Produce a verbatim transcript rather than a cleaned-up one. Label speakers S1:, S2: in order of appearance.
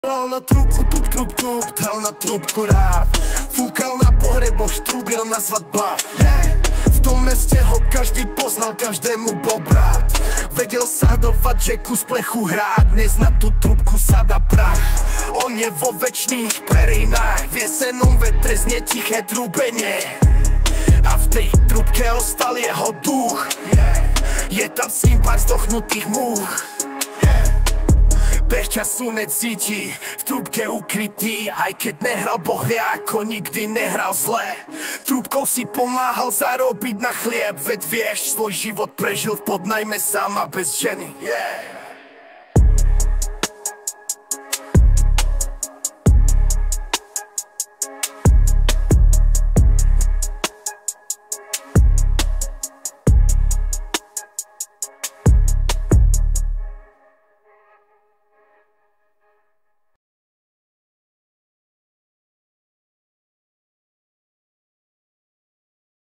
S1: Dal na trubku, tup, tup, tup, dal na trubku rád. Fúkal na pohreboch, štrubil na svadbách. Hey, v tom meste ho každý poznal, každému bol brat. Vedel sa dovať, že kus plechu hrá. Dnes na tú trubku sada prach. On je vo večných perínach, v jesennom vetre znie tiché trúbenie. A v tej trubke ostal jeho duch. Je tam s ním pár zdochnutých múch. Bez času necíti, v trúbke ukrytý. Aj keď nehral, Boh vie, ako nikdy nehral zle. Trúbkou si pomáhal zarobiť na chlieb. Veď vieš, svoj život prežil v podnajme sám a bez ženy. Yeah.